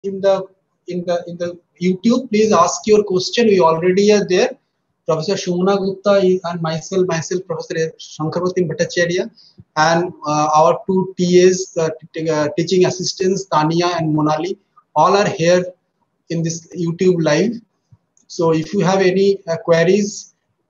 in the YouTube, please ask your question. We already are there. Professor Shumana Gupta and myself, Professor Shankarpati Bhattacharya, and our two TAs, teaching assistants, Tania and Monali, all are here in this YouTube live. So if you have any queries,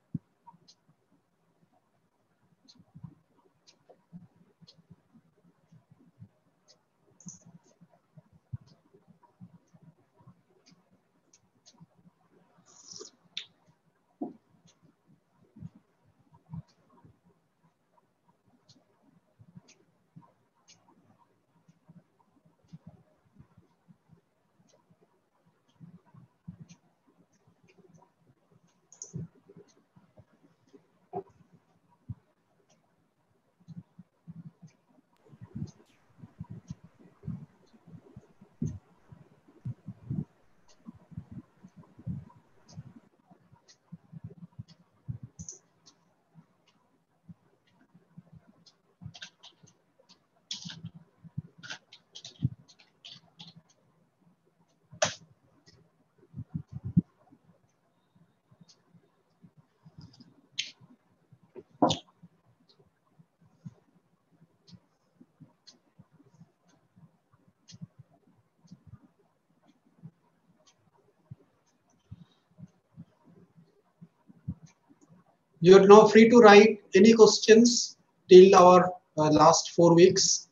you are now free to write any questions till our last 4 weeks.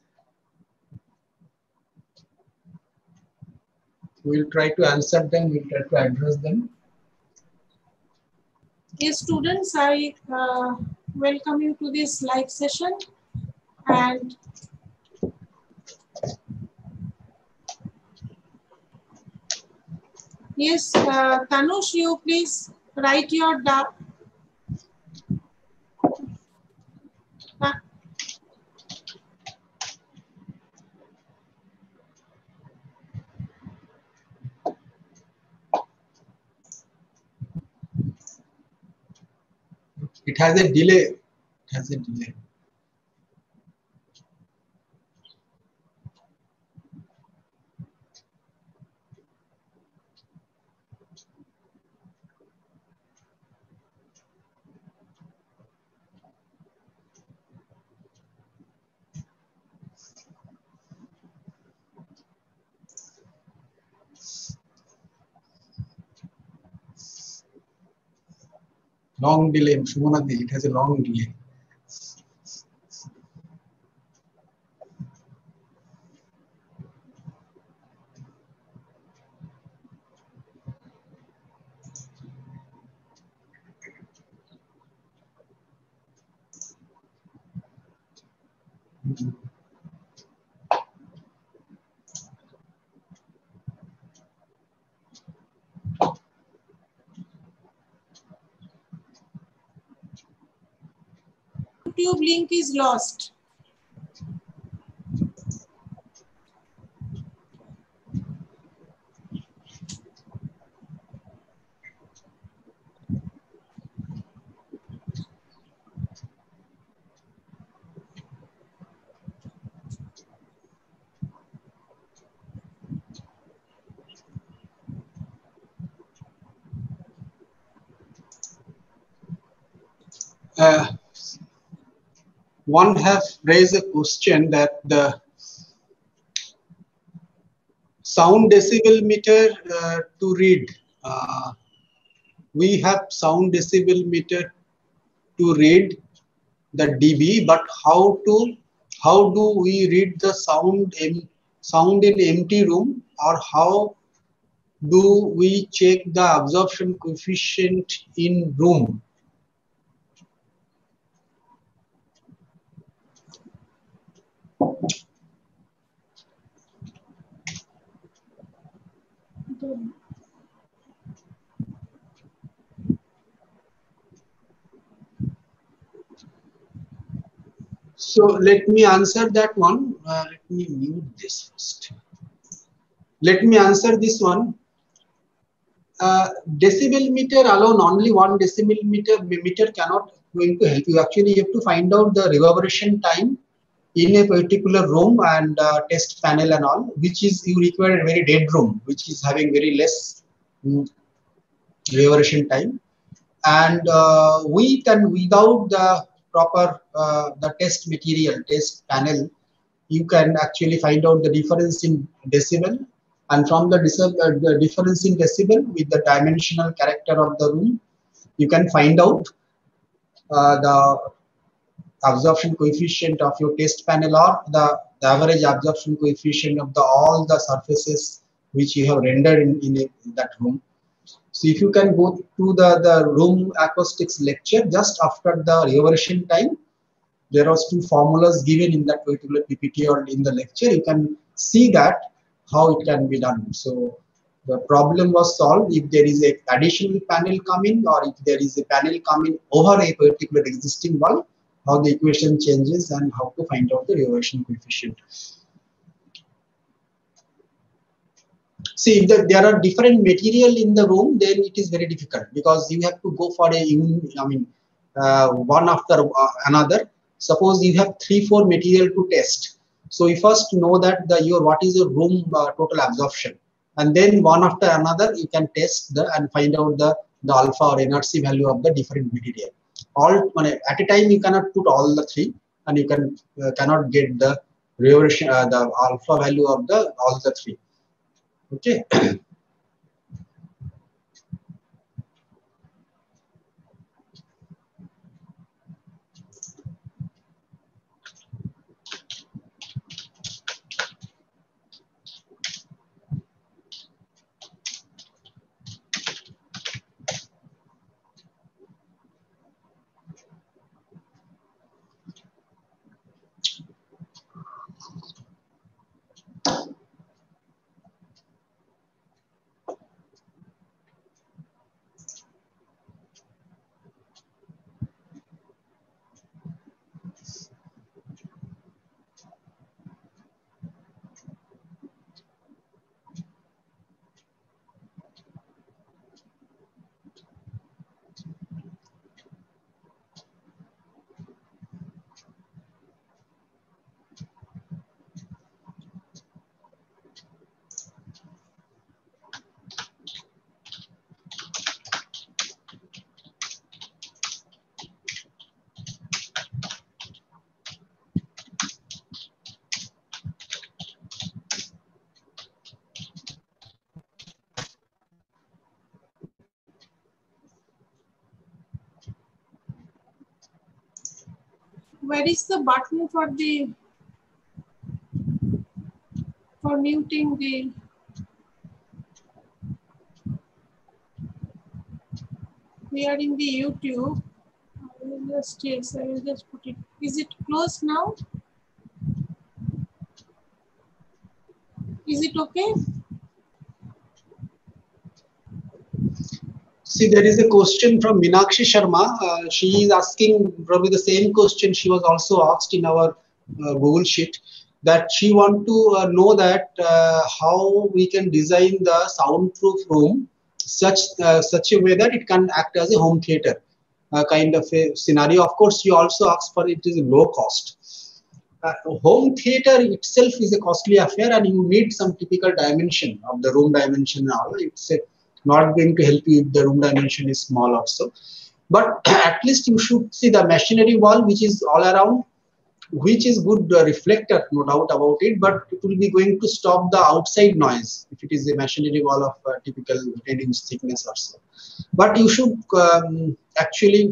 We will try to answer them, we will try to address them. Yes, students, I welcome you to this live session. And yes, Tanush, you please write your doubt. It has a delay. It has a delay. Long delay, Shumanadi, it has a long delay. YouTube link is lost. One has raised a question that the sound decibel meter to read. We have sound decibel meter to read the dB, but how do we read the sound in empty room, or how do we check the absorption coefficient in room? So let me answer that one. Let me mute this first. Let me answer this one. Decibel meter alone, only one decibel meter cannot going to help you. Actually, you have to find out the reverberation time in a particular room and test panel and all, which is you require a very dead room, which is having very less reverberation time. And we can, without the proper the test material, test panel, you can actually find out the difference in decibel, and from the difference in decibel with the dimensional character of the room, you can find out the absorption coefficient of your test panel, or the average absorption coefficient of the all the surfaces which you have rendered in that room. So if you can go to the room acoustics lecture just after the reverberation time, there was two formulas given in that particular PPT or in the lecture. You can see that how it can be done. So the problem was solved if there is a additional panel coming, or if there is a panel coming over a particular existing wall, how the equation changes and how to find out the reverberation coefficient. See, if there are different material in the room, then it is very difficult, because you have to go for a one after another. Suppose you have 3-4 material to test, so you first know that what is your room total absorption, and then one after another you can test and find out the alpha or NRC value of the different material. All at a time you cannot put all the three, and you cannot get the reverberation, the alpha value of all the three. Okay. Where is the button for muting the? We are in the YouTube. I will just put it. Is it closed now? Is it okay? See, there is a question from Meenakshi Sharma. She is asking probably the same question she was also asked in our Google Sheet, that she want to know that how we can design the soundproof room such a way that it can act as a home theater kind of a scenario. Of course, you also ask for it is low cost. Home theater itself is a costly affair, and you need some typical dimension of the room dimension and all. It's not going to help you if the room dimension is small also. But at least you should see the machinery wall, which is all around, which is good reflector, no doubt about it, but it will be going to stop the outside noise if it is a machinery wall of typical 10-inch thickness or so. But you should actually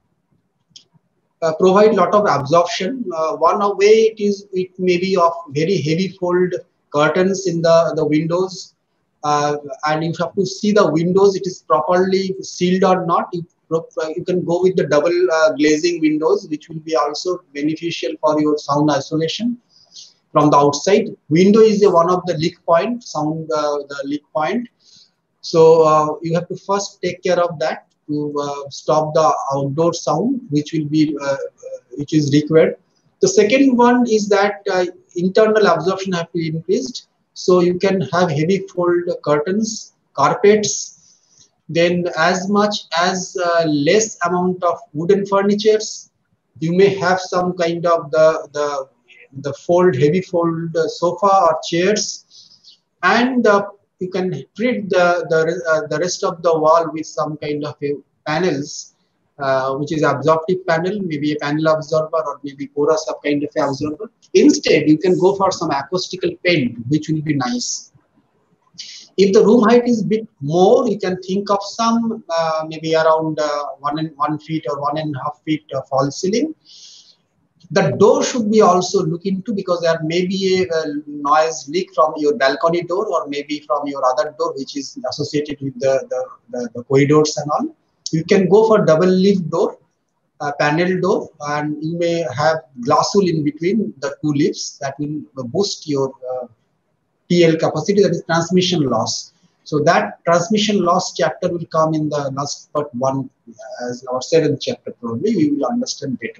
provide lot of absorption. One way it may be of very heavy fold curtains in the windows, and you have to see the windows, it is properly sealed or not. You can go with the double glazing windows, which will be also beneficial for your sound isolation from the outside. Window is one of the leak point, the leak point. So you have to first take care of that to stop the outdoor sound, which is required. The second one is that internal absorption have to be increased. So you can have heavy fold curtains, carpets, then as much as less amount of wooden furnitures. You may have some kind of the the heavy fold sofa or chairs, and you can treat the rest of the wall with some kind of a panels, which is absorptive panel, maybe a panel absorber or maybe porous of kind of a absorber. Instead, you can go for some acoustical paint, which will be nice. If the room height is a bit more, you can think of some maybe around 1 feet or 1.5 feet false ceiling. The door should be also looked into, because there may be a noise leak from your balcony door or maybe from your other door, which is associated with the corridors and all. You can go for double leaf door, panel door, and you may have glass wool in between the two leaves. That will boost your TL capacity, that is transmission loss. So that transmission loss chapter will come in the last part 1, as our 7th chapter probably, we will understand better.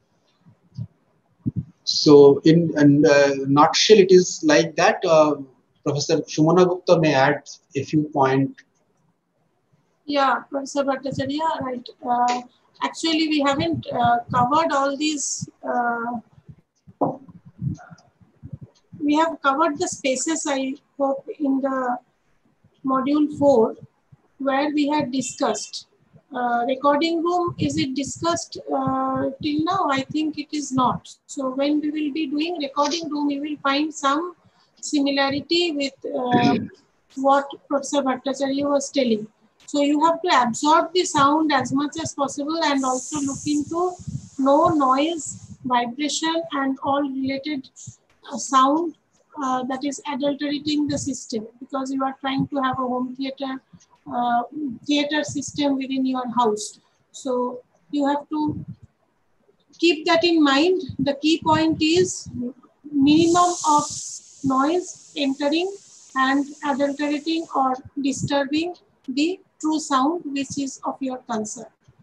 So in nutshell, it is like that. Professor Shumana Gupta may add a few points. Yeah, Professor Bhattacharya, right. Actually, we haven't covered all these. We have covered the spaces, I hope, in the module 4, where we had discussed. Recording room, is it discussed till now? I think it is not. So when we will be doing recording room, you will find some similarity with what Professor Bhattacharya was telling. So you have to absorb the sound as much as possible and also look into no noise, vibration and all related sound that is adulterating the system, because you are trying to have a home theater system within your house. So you have to keep that in mind. The key point is minimum of noise entering and adulterating or disturbing the true sound which is of your concern.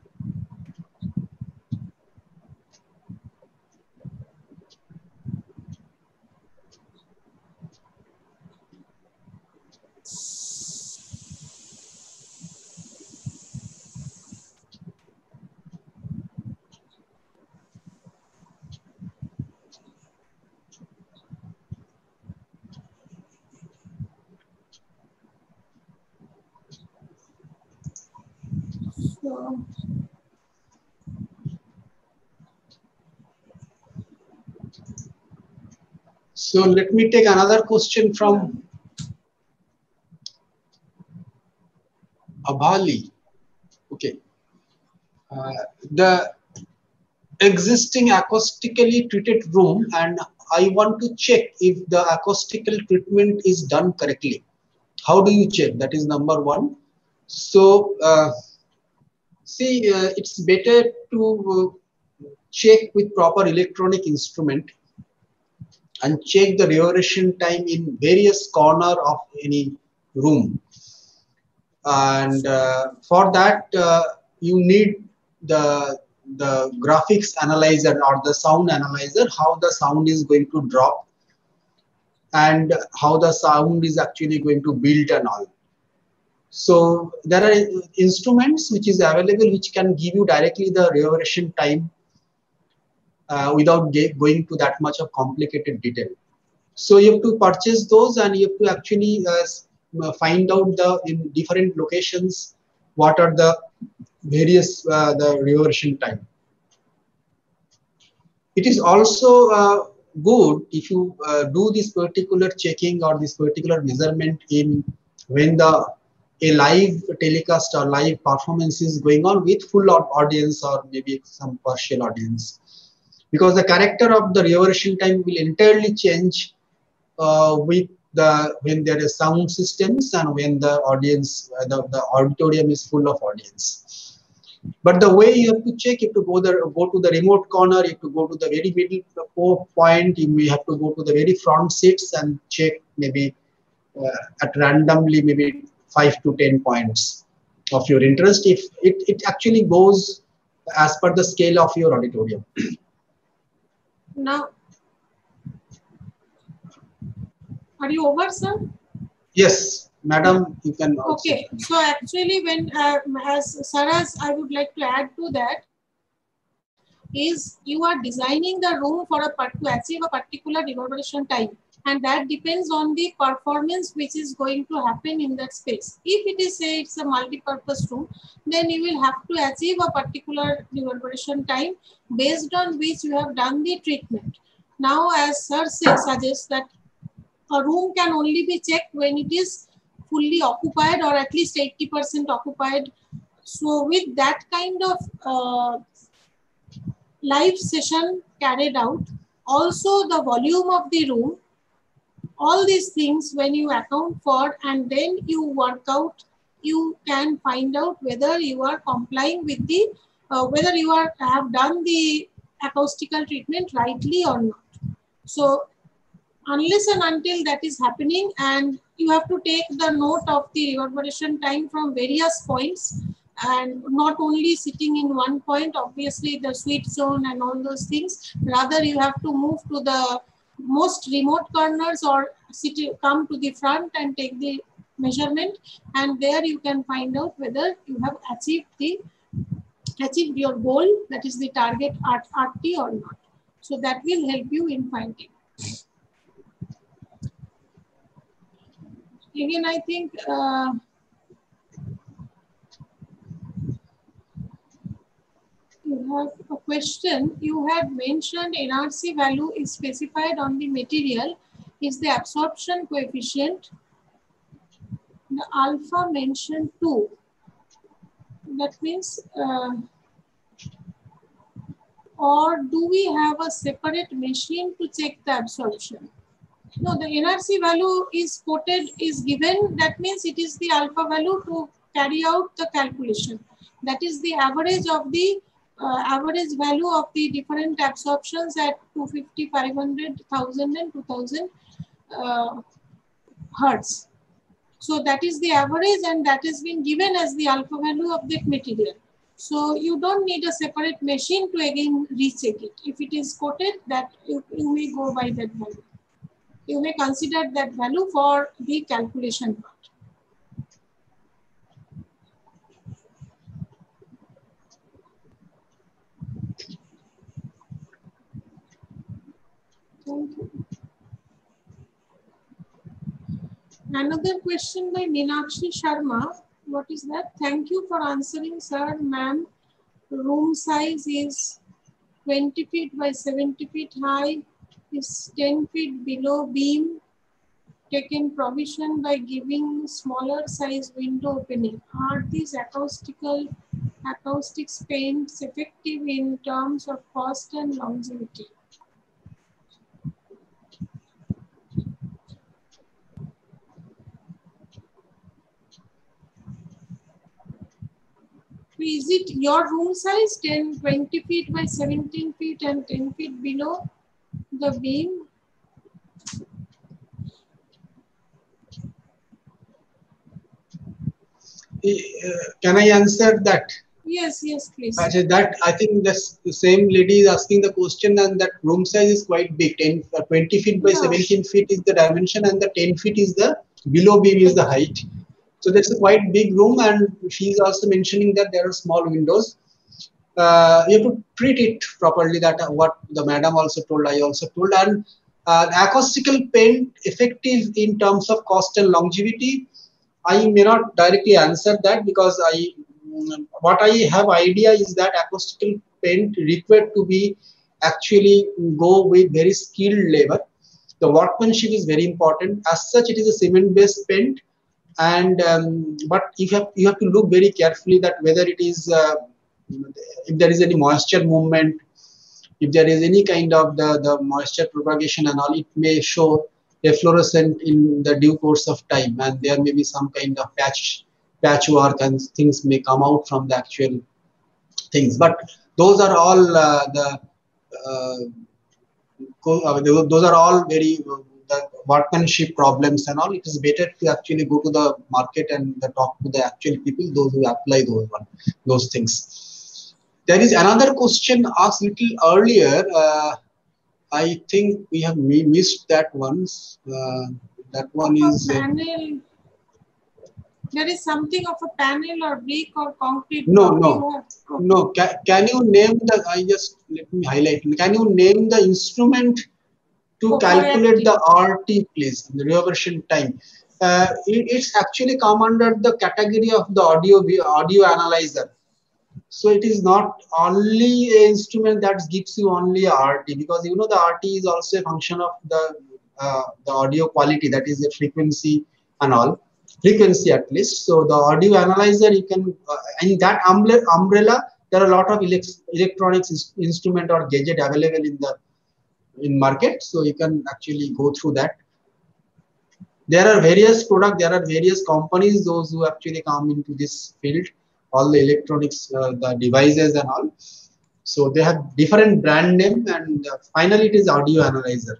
So let me take another question from Abhali. Okay. The existing acoustically treated room, and I want to check if the acoustical treatment is done correctly. How do you check? That is number 1. So it's better to check with proper electronic instrument and check the reverberation time in various corner of any room. And for that you need the graphics analyzer or the sound analyzer, how the sound is going to drop and how the sound is actually going to build and all. So there are instruments which is available which can give you directly the reverberation time without going to that much of complicated detail. So you have to purchase those, and you have to actually find out in different locations what are the various the reverberation time. It is also good if you do this particular checking or this particular measurement in when a live telecast or live performance is going on with full audience or maybe some partial audience, because the character of the reverberation time will entirely change with when there is sound systems and when the audience the auditorium is full of audience. But the way you have to check, you have to go to the remote corner, you have to go to the very middle point, you may have to go to the very front seats and check maybe at randomly maybe 5 to 10 points of your interest, if it actually goes as per the scale of your auditorium. Now, are you over, sir? Yes, madam, you can also. Okay, so actually when, as Saras, I would like to add to that, is you are designing the room for to achieve a particular reverberation time, and that depends on the performance which is going to happen in that space. If it is, say, it's a multi-purpose room, then you will have to achieve a particular reverberation time based on which you have done the treatment. Now, as sir suggests that a room can only be checked when it is fully occupied or at least 80% occupied. So with that kind of live session carried out, also the volume of the room, all these things when you account for and then you work out, you can find out whether you are complying with the, whether you have done the acoustical treatment rightly or not. So unless and until that is happening, and you have to take the note of the reverberation time from various points and not only sitting in one point, obviously the sweet zone and all those things, rather you have to move to the most remote corners or come to the front and take the measurement, and there you can find out whether you have achieved your goal, that is the target RT or not. So that will help you in finding. Again, I think you have a question. You had mentioned NRC value is specified on the material. Is the absorption coefficient? The alpha mentioned 2. That means, or do we have a separate machine to check the absorption? No, the NRC value is quoted, is given. That means it is the alpha value to carry out the calculation. That is the average of the average value of the different absorptions at 250, 500, 1000 and 2000 hertz. So that is the average, and that has been given as the alpha value of that material. So you don't need a separate machine to again recheck it. If it is quoted, that you may go by that value. You may consider that value for the calculation part. Thank you. Another question by Meenakshi Sharma. What is that? Thank you for answering, sir, ma'am. Room size is 20 feet by 70 feet high, is 10 feet below beam. Taken provision by giving smaller size window opening. Are these acoustics paints effective in terms of cost and longevity? Is it your room size 20 feet by 17 feet and 10 feet below the beam? Can I answer that? Yes, yes, please. That I think the same lady is asking the question, and that room size is quite big. 20 feet by 17 feet is the dimension, and the 10 feet is the below beam is the height. So that's a quite big room, and she's also mentioning that there are small windows. You have to treat it properly. That what the madam also told, I also told. And acoustical paint effective in terms of cost and longevity, I may not directly answer that, because what I have idea is that acoustical paint required to be actually go with very skilled labor. The workmanship is very important. As such, it is a cement-based paint, and but you have to look very carefully that whether it is if there is any moisture movement, if there is any kind of the moisture propagation and all, it may show efflorescent in the due course of time, and there may be some kind of patchwork and things may come out from the actual things. But those are all those are all very the workmanship problems and all. It is better to actually go to the market and talk to the actual people, those who apply those things. There is another question asked little earlier. I think we have missed that one. That one is There is something of a panel or brick or concrete No, block you no, have. Okay. no. Can you name the? I just let me highlight. Can you name the instrument to Oh, for calculate acting. the RT, please, the reversion time? It's actually come under the category of the audio analyzer. So it is not only a instrument that gives you only a RT, because you know the RT is also a function of the audio quality, that is the frequency and all, frequency at least. So the audio analyzer, you can in that umbrella there are a lot of electronics instrument or gadget available in market, so you can actually go through that. There are various products, there are various companies, those who actually come into this field, all the electronics, the devices and all. So they have different brand name, and finally it is audio analyzer.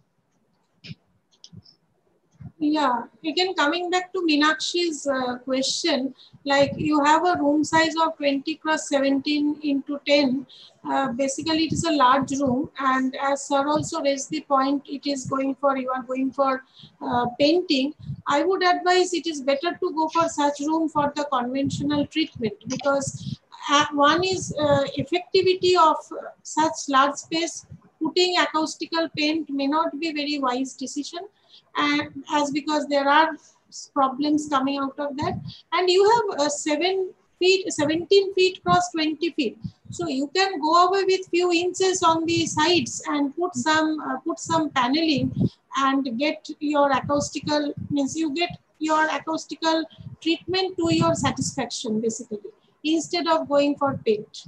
Yeah, again coming back to Meenakshi's question, like you have a room size of 20 cross 17 into 10. Basically, it is a large room, and as sir also raised the point, it is going for, you are going for painting. I would advise it is better to go for such room for the conventional treatment, because one is effectivity of such large space. Putting acoustical paint may not be very wise decision, and as because there are problems coming out of that, and you have 17 feet cross 20 feet, so you can go away with few inches on the sides and put some paneling and get your acoustical, means you get your acoustical treatment to your satisfaction basically, instead of going for paint.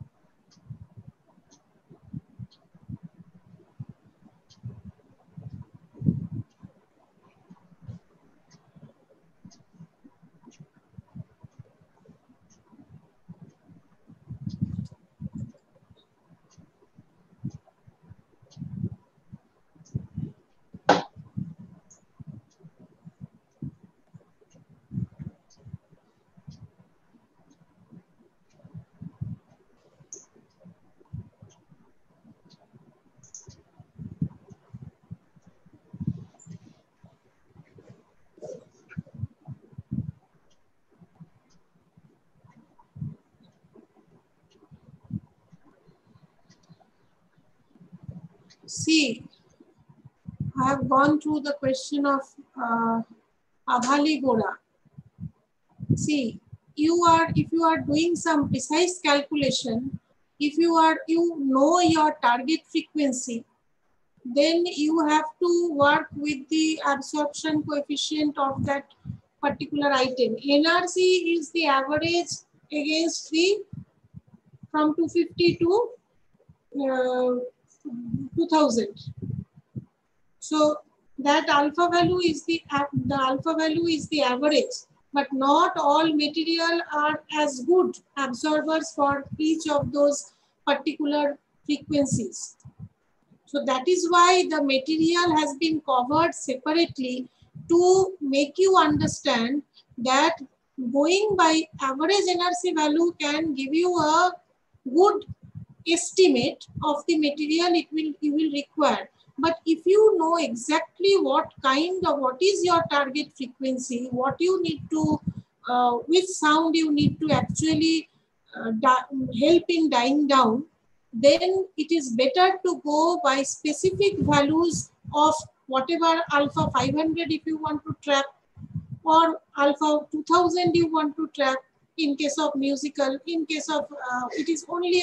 See, I have gone through the question of Abhali Gora. See, if you are doing some precise calculation, if you know your target frequency, then you have to work with the absorption coefficient of that particular item. NRC is the average against the from 250 to 2000. So that alpha value is the average, but not all material are as good absorbers for each of those particular frequencies. So that is why the material has been covered separately to make you understand that going by average NRC value can give you a good estimate of the material you will require. But if you know exactly what is your target frequency, what you need to, which sound you need to actually help in dying down, then it is better to go by specific values of whatever alpha 500 if you want to track, or alpha 2000 you want to track in case of musical. In case of it is only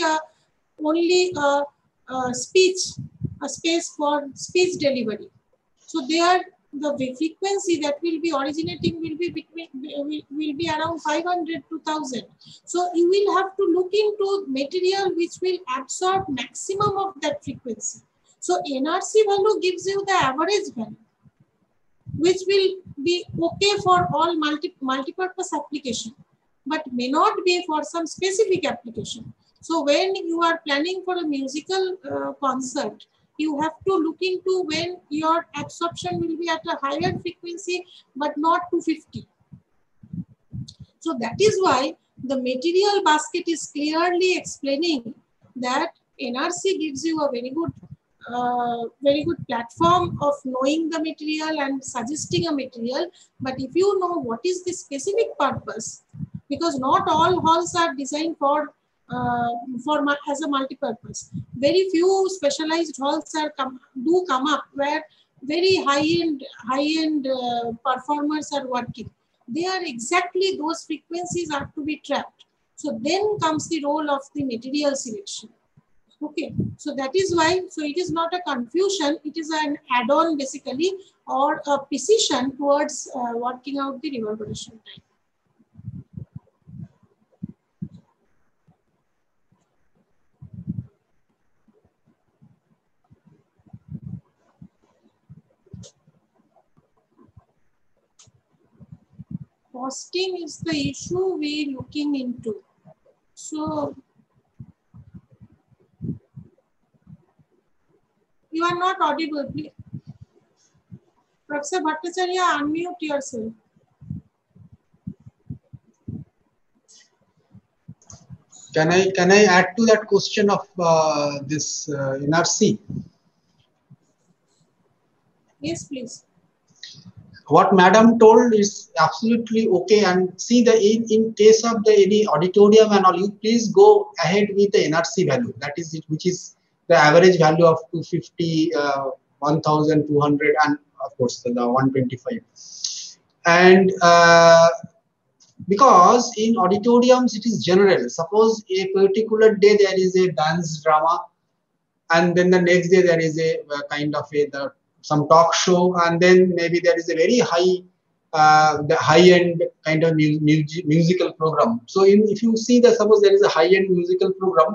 a space for speech delivery. So there the frequency that will be originating will be around 500 to 1000. So you will have to look into material which will absorb maximum of that frequency. So NRC value gives you the average value, which will be okay for all multi-purpose application, but may not be for some specific application. So when you are planning for a musical concert, you have to look into when your absorption will be at a higher frequency, but not 250. So that is why the material basket is clearly explaining that NRC gives you a very good very good platform of knowing the material and suggesting a material. But if you know what is the specific purpose, because not all halls are designed for as a multi-purpose. Very few specialized halls are come up where very high-end performers are working. They are exactly those frequencies are to be trapped. So then comes the role of the material selection. Okay, so that is why, so it is not a confusion, it is an add-on basically, or a precision towards working out the reverberation time. Costing is the issue we are looking into. So, you are not audible, please. Professor Bhattacharya, unmute yourself. Can I add to that question of this NRC? Yes, please. What Madam told is absolutely okay. And see, the in case of the any auditorium and all, you please go ahead with the NRC value. That is it, which is the average value of 250, 1,200, and of course the 125. And because in auditoriums it is general. Suppose a particular day there is a dance drama, and then the next day there is a kind of some talk show, and then maybe there is a very the high-end kind of musical program. So if you see that, suppose there is a high-end musical program,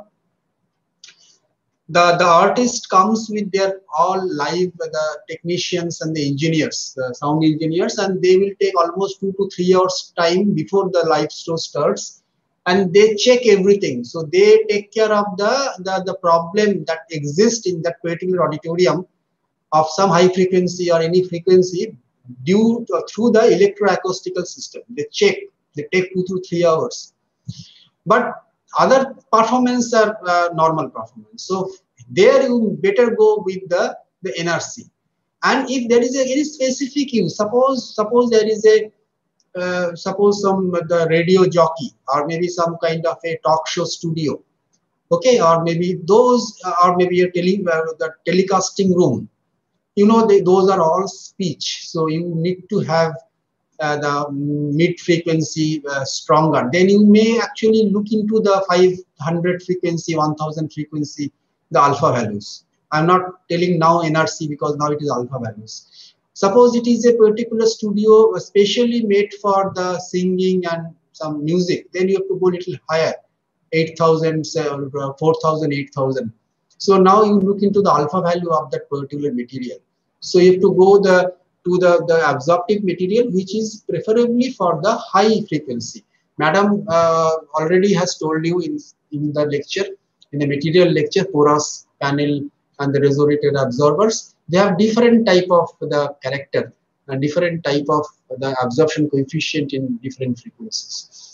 the artist comes with their all live, the technicians and the engineers, the sound engineers, and they will take almost 2 to 3 hours time before the live show starts, and they check everything. So they take care of the problem that exists in that particular auditorium of some high frequency or any frequency through the electroacoustical system. They check, they take 2 to 3 hours. But other performance are normal performance. So there you better go with the NRC. And if there is a very specific use, suppose there is a suppose the radio jockey, or maybe some kind of a talk show studio, okay, or maybe those, or maybe a the telecasting room. You know, those are all speech, so you need to have the mid frequency stronger. Then you may actually look into the 500 frequency, 1000 frequency, the alpha values. I'm not telling now NRC because now it is alpha values. Suppose it is a particular studio specially made for the singing and some music, then you have to go a little higher, 8000, 4000, 8000. So now you look into the alpha value of that particular material. So you have to go to the absorptive material, which is preferably for the high frequency. Madam already has told you in the lecture, in the material lecture, porous panel and the resonator absorbers, they have different type of the character and different type of the absorption coefficient in different frequencies.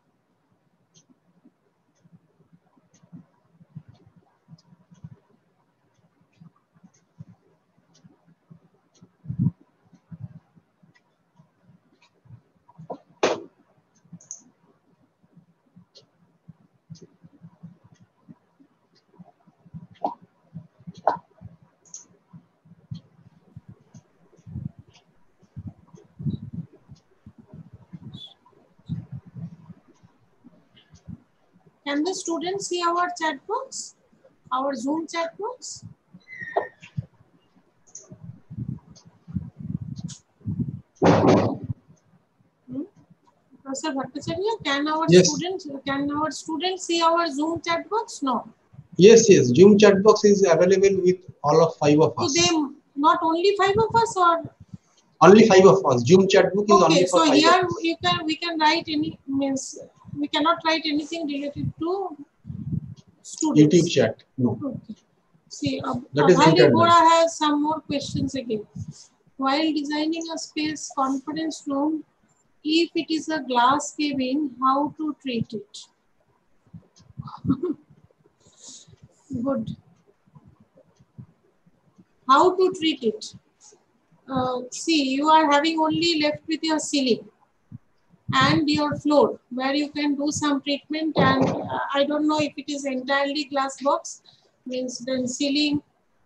Can the students see our chat box, our Zoom chat box? Professor Bhattacharya, can our students see our Zoom chat box? No. Yes, Zoom chat box is available with all of 5 of us. So they, not only 5 of us, or only 5 of us. Zoom chat book is only for 5 of us. So here we can write any, means we cannot write anything related to students. YouTube chat, no. Okay. See, Abhali Bora has some more questions again. While designing a space conference room, if it is a glass cabin, how to treat it? Good. How to treat it? See, you are having only left with your ceiling and your floor where you can do some treatment, and I don't know if it is entirely glass box, means then ceiling.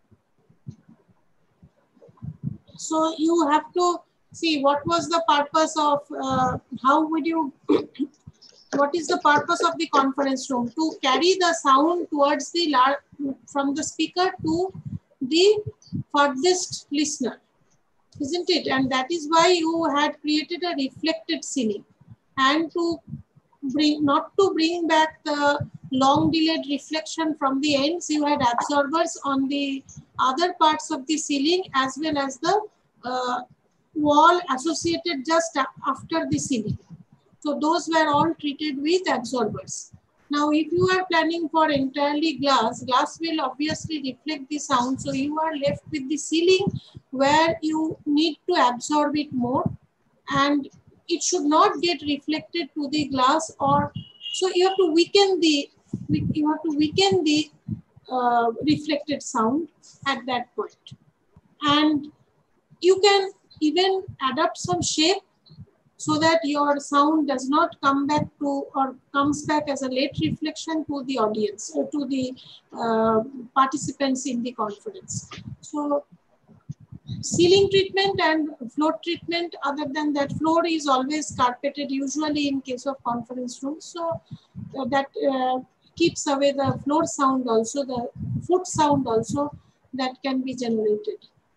So you have to see what was the purpose of, how would you, what is the purpose of the conference room? To carry the sound towards the, from the speaker to the furthest listener, isn't it? And that is why you had created a reflected ceiling, and to bring, not to bring back the long delayed reflection from the ends, you had absorbers on the other parts of the ceiling as well as the wall associated just after the ceiling. So those were all treated with absorbers. Now, if you are planning for entirely glass, glass will obviously reflect the sound. So you are left with the ceiling where you need to absorb it more, and it should not get reflected to the glass, or so you have to weaken the reflected sound at that point. And you can even adapt some shape so that your sound does not come back to, or comes back as a late reflection to the audience or to the participants in the conference. So ceiling treatment and floor treatment, other than that, floor is always carpeted usually in case of conference rooms. So that keeps away the floor sound also, the foot sound also that can be generated.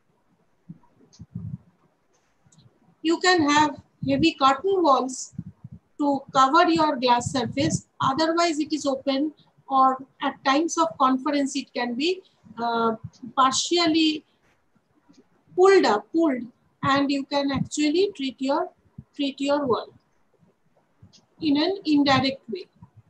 You can have heavy curtain walls to cover your glass surface. Otherwise, it is open, or at times of conference, it can be partially pulled, and you can actually treat your wall in an indirect way.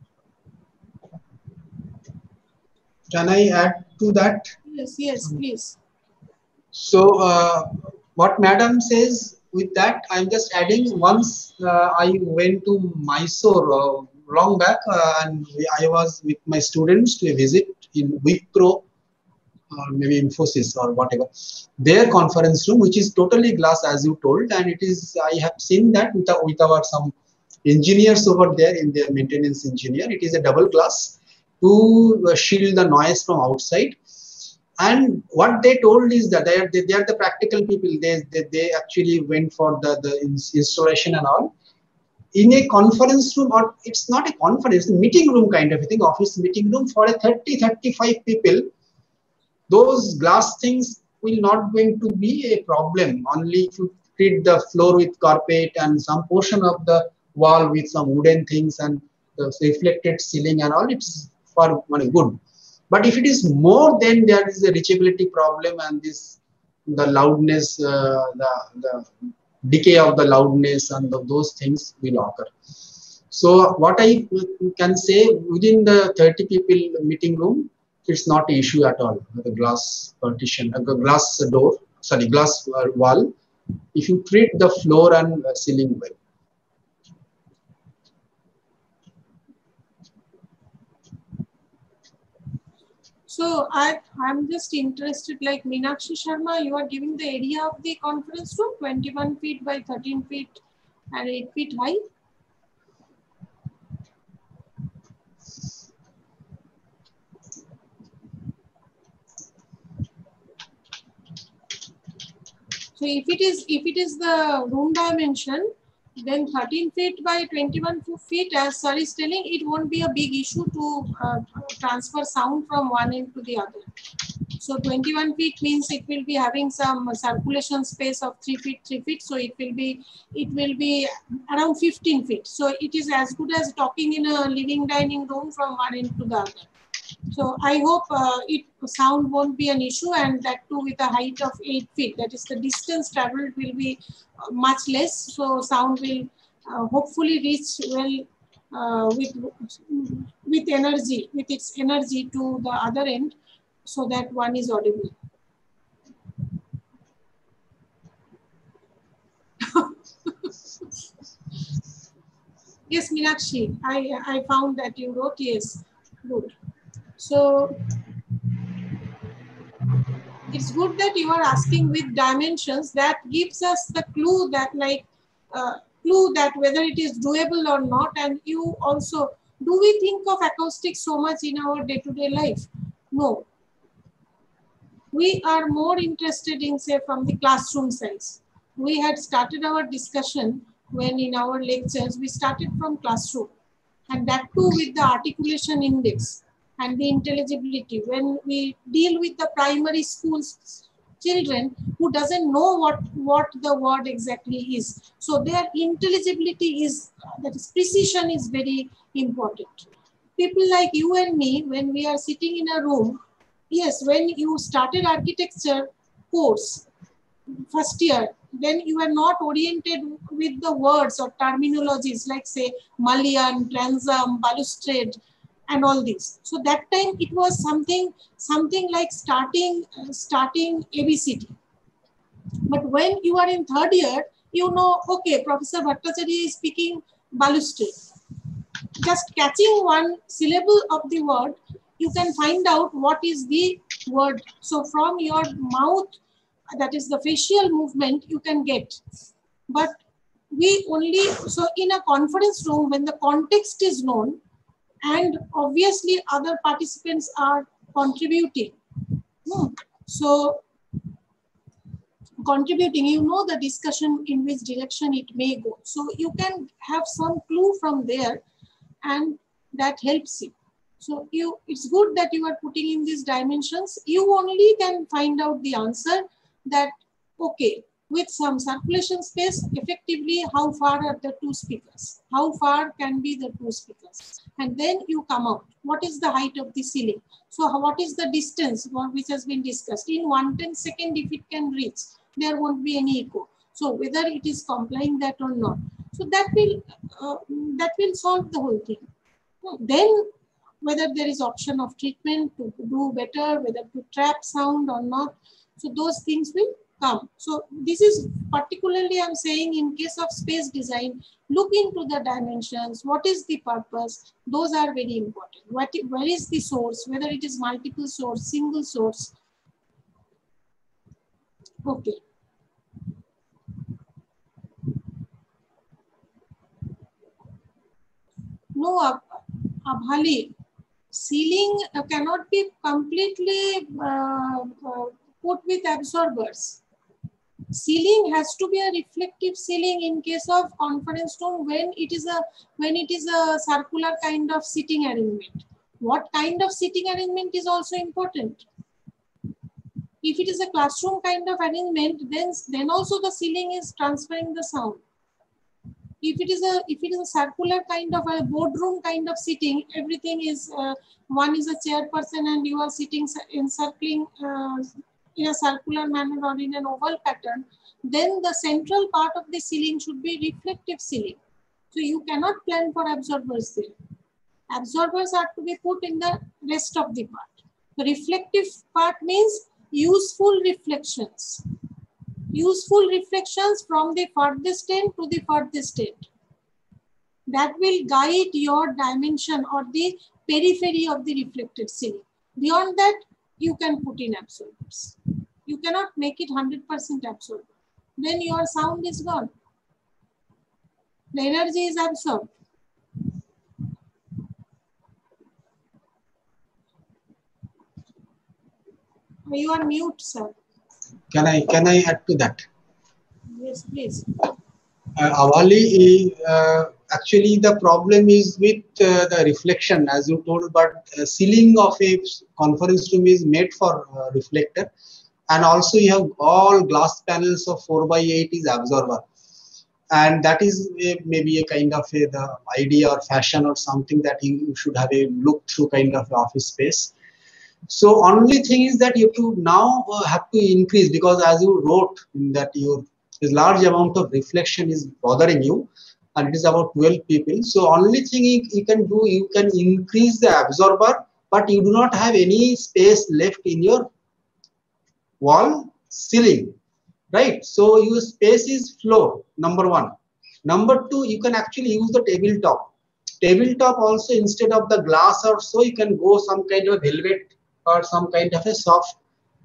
Can I add to that? Yes, please. So what Madam says, with that, I'm just adding. Once I went to Mysore long back, and I was with my students to a visit in Wipro, or maybe Infosys or whatever, their conference room, which is totally glass, as you told, and it is. I have seen that with our some engineers over there in their maintenance engineer. It is a double glass to shield the noise from outside. And what they told is that they are the practical people. They actually went for the installation and all. In a conference room, or it's not a conference, meeting room kind of a thing, office meeting room for a 30-35 people, those glass things will not going to be a problem. Only if you treat the floor with carpet and some portion of the wall with some wooden things and the reflected ceiling and all, it's for good. But if it is more, then there is a reachability problem, and the loudness, the decay of the loudness and those things will occur. So what I can say, within the 30 people meeting room, it's not an issue at all. The glass partition, glass door, sorry, glass wall, if you treat the floor and ceiling well. So I'm just interested, like Meenakshi Sharma, you are giving the area of the conference room, 21 feet by 13 feet and 8 feet high. So if it is the room dimension, then 13 feet by 21 feet, as Sir is telling, it won't be a big issue to transfer sound from one end to the other. So 21 feet means it will be having some circulation space of 3 feet, 3 feet. So it will be around 15 feet. So it is as good as talking in a living dining room from one end to the other. So I hope sound won't be an issue, and that too with a height of 8 feet. That is, the distance traveled will be much less. So sound will hopefully reach well with energy, with its energy to the other end, so that one is audible. Yes, Meenakshi, I found that you wrote yes. Good. So it's good that you are asking with dimensions. That gives us the clue that whether it is doable or not. And you also, do we think of acoustics so much in our day-to-day life? No. We are more interested in, say, from the classroom size. We had started our discussion when in our lectures, we started from classroom, and that too with the articulation index and the intelligibility. When we deal with the primary schools children who doesn't know what the word exactly is. So their intelligibility is, that is precision is very important. People like you and me, when we are sitting in a room, yes, when you started architecture course, first year, then you are not oriented with the words or terminologies like say mullion, transom, balustrade, and all these. So that time it was something like starting ABCD. But when you are in third year, you know, okay, Professor Bhattacharya is speaking balustrade. Just catching one syllable of the word, you can find out what is the word. So from your mouth, that is the facial movement, you can get. But we only, so in a conference room, when the context is known, and obviously other participants are contributing. So contributing, you know the discussion in which direction it may go. So you can have some clue from there, and that helps you. So it's good that you are putting in these dimensions. You only can find out the answer that, okay, with some circulation space, effectively, how far are the two speakers? How far can be the two speakers? And then you come out. What is the height of the ceiling? So what is the distance which has been discussed? In 1/10 second, if it can reach, there won't be any echo. So whether it is complying that or not. So that will solve the whole thing. Then whether there is option of treatment to do better, whether to trap sound or not. So those things will come. So this is particularly I'm saying in case of space design, look into the dimensions. What is the purpose? Those are very important. Where is the source? Whether it is multiple source, single source. Okay. No, Abhali, ceiling cannot be completely put with absorbers. Ceiling has to be a reflective ceiling in case of conference room when it is a circular kind of sitting arrangement. What kind of sitting arrangement is also important. If it is a classroom kind of arrangement, then also the ceiling is transferring the sound. If it is a circular kind of a boardroom kind of sitting, everything is one is a chairperson and you are sitting encircling in a circular manner or in an oval pattern, then the central part of the ceiling should be reflective ceiling. So you cannot plan for absorbers there. Absorbers are to be put in the rest of the part. The reflective part means useful reflections. Useful reflections from the furthest end to the furthest end. That will guide your dimension or the periphery of the reflected ceiling. Beyond that, you can put in absorbers. You cannot make it 100% absorbed. Then your sound is gone. The energy is absorbed. You are mute, sir. Can I add to that? Yes, please. Avali, actually the problem is with the reflection, as you told, but ceiling of a conference room is made for reflector, and also you have all glass panels of 4/8 is absorber, and that is maybe a kind of the idea or fashion or something that you should have a look through kind of office space. So only thing is that you have to now have to increase, because as you wrote that your large amount of reflection is bothering you, and it is about 12 people. So only thing you can do, you can increase the absorber, but you do not have any space left in your wall ceiling, right? So your space is floor, number one. Number two, you can actually use the tabletop. Tabletop also, instead of the glass or so, you can go some kind of velvet or some kind of a soft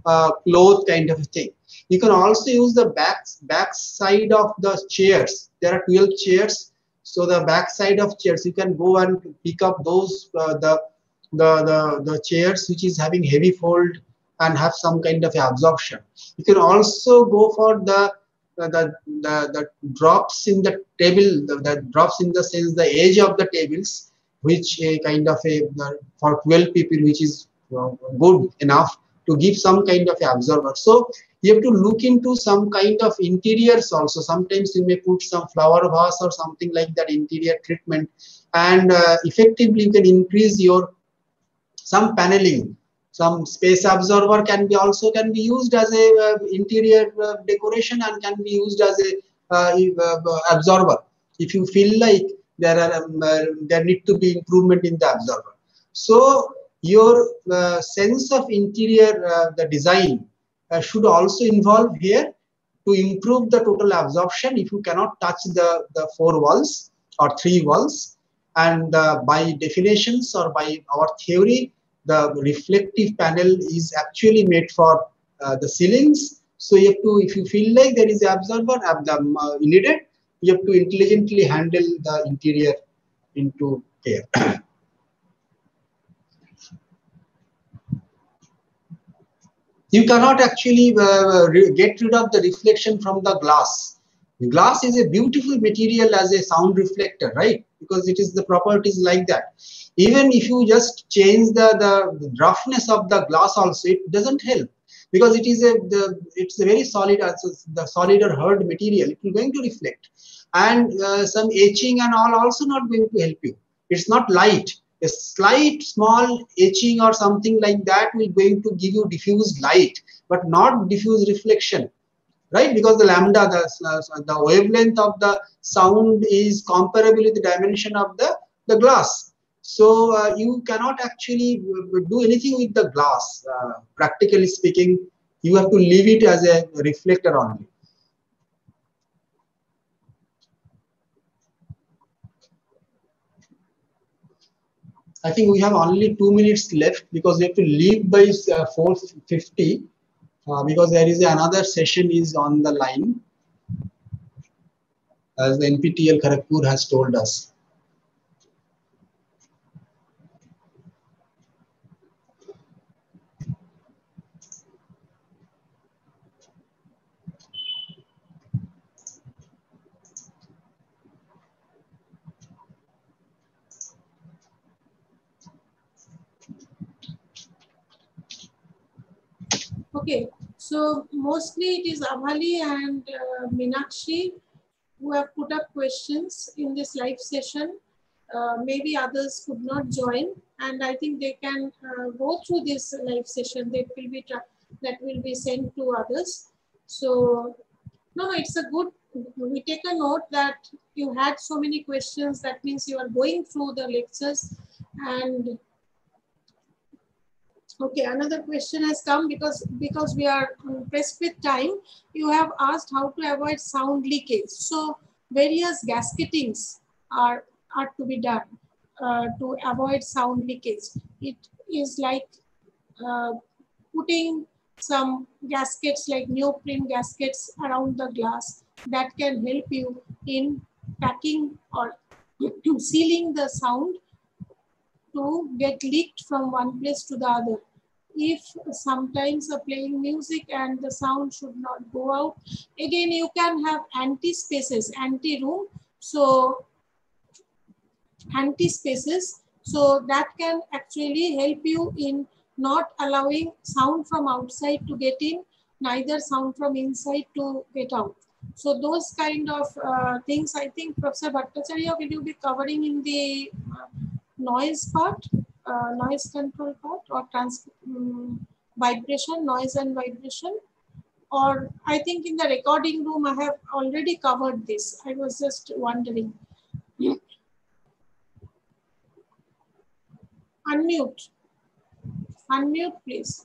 cloth kind of a thing. You can also use the back side of the chairs. There are 12 chairs, so the back side of chairs you can go and pick up those the chairs which is having heavy fold and have some kind of absorption. You can also go for the drops in the table, the drops in the sense the edge of the tables, which a kind of a for 12 people, which is good enough to give some kind of absorber. So you have to look into some kind of interiors also. Sometimes you may put some flower vase or something like that interior treatment, and effectively you can increase your some paneling. Some space absorber can be used as a interior decoration and can be used as a absorber if you feel like there need to be improvement in the absorber. So your sense of interior the design should also involve here to improve the total absorption. If you cannot touch the 4 walls or 3 walls, and by definitions or by our theory, the reflective panel is actually made for the ceilings. So you have to, if you feel like there is an absorber needed, you have to intelligently handle the interior into care. You cannot actually get rid of the reflection from the glass. Glass is a beautiful material as a sound reflector, right? Because it is the properties like that. Even if you just change the roughness of the glass also, it doesn't help, because it is it's a very solid, the solid or hard material. It is going to reflect, and some etching and all also not going to help you. It's not light. A slight small etching or something like that will going to give you diffused light, but not diffuse reflection, right? Because the lambda, the wavelength of the sound is comparable with the dimension of the glass. So you cannot actually do anything with the glass. Practically speaking, you have to leave it as a reflector only. I think we have only 2 minutes left, because we have to leave by 4:50, because there is another session is on the line, as the NPTEL Kharagpur has told us. Okay, so mostly it is Abhali and Meenakshi who have put up questions in this live session. Maybe others could not join, and I think they can go through this live session. That will be sent to others. So no, it's a good. We take a note that you had so many questions. That means you are going through the lectures. And okay, another question has come because we are pressed with time. You have asked how to avoid sound leakage. So various gasketings are to be done to avoid sound leakage. It is like putting some gaskets, like neoprene gaskets, around the glass that can help you in packing or sealing the sound to get leaked from one place to the other. If sometimes playing music and the sound should not go out, again you can have anti-spaces, anti-room, so anti-spaces, so that can actually help you in not allowing sound from outside to get in, neither sound from inside to get out. So those kind of things, I think Professor Bhattacharya, will you be covering in the noise part, noise control part, or vibration, noise and vibration? Or I think in the recording room I have already covered this. I was just wondering. Unmute. Unmute, please.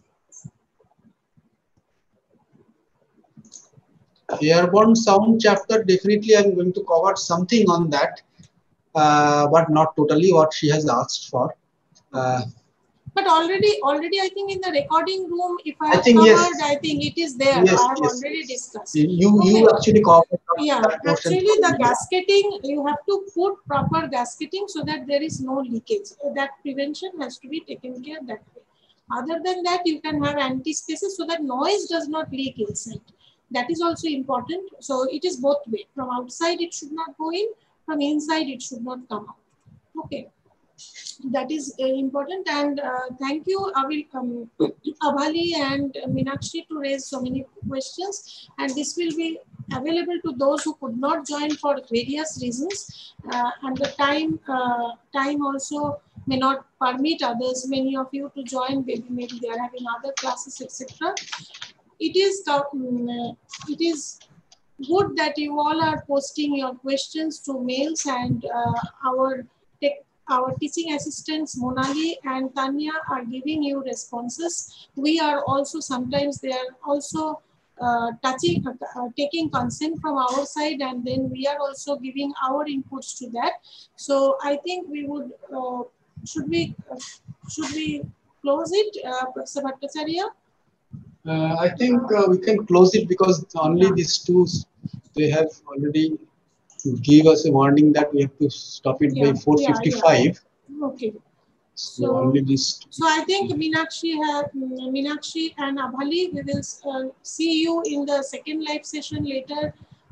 Airborne sound chapter, definitely I'm going to cover something on that, but not totally what she has asked for. But already I think in the recording room, if I have think covered, yes. I think it is there. Yes, I have yes, already yes. discussed. You actually covered Yeah, that portion. actually the gasketing, you have to put proper gasketing so that there is no leakage. That prevention has to be taken care that way. Other than that, you can have anti-spaces so that noise does not leak inside. That is also important. So it is both way. From outside it should not go in, from inside it should not come out. Okay. That is important, and thank you, Abhali and Meenakshi, to raise so many questions, and this will be available to those who could not join for various reasons, and the time also may not permit others, many of you, to join. Maybe they are having other classes, etc. It is good that you all are posting your questions to mails, and our teaching assistants Monali and Tanya are giving you responses. We are also sometimes they are also taking consent from our side, and then we are also giving our inputs to that. So I think we would should we close it, Professor Bhattacharya? I think we can close it because only these two, they have already give us a warning that we have to stop it by 4:55. Okay. So only these two. So I think Meenakshi and Abhali, we will see you in the second live session later,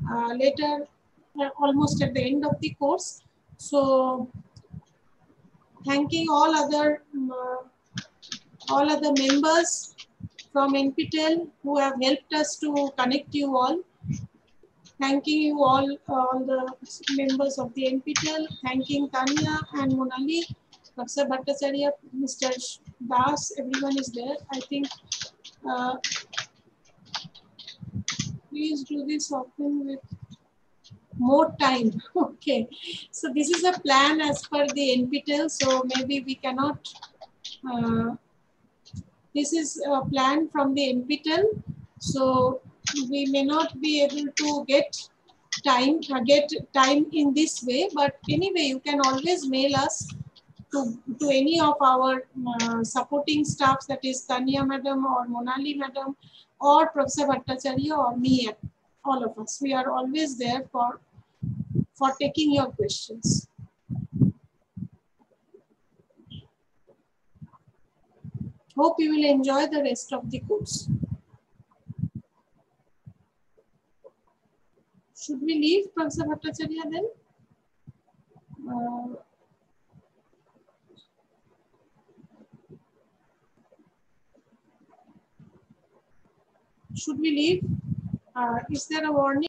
almost at the end of the course. So thanking all other members from NPTEL who have helped us to connect you all. Thanking you all the members of the NPTEL, thanking Tanya and Monali, Professor Bhattacharya, Mr. Das, everyone is there. I think please do this often with more time. Okay, so this is a plan as per the NPTEL, so maybe we cannot, this is a plan from the NPTEL, so we may not be able to get time in this way, but anyway, you can always mail us to any of our supporting staffs, that is Tanya madam or Monali madam or Professor Bhattacharya or me, all of us. We are always there for taking your questions. Hope you will enjoy the rest of the course. Should we leave, Professor Bhattacharya, then? Should we leave? Is there a warning?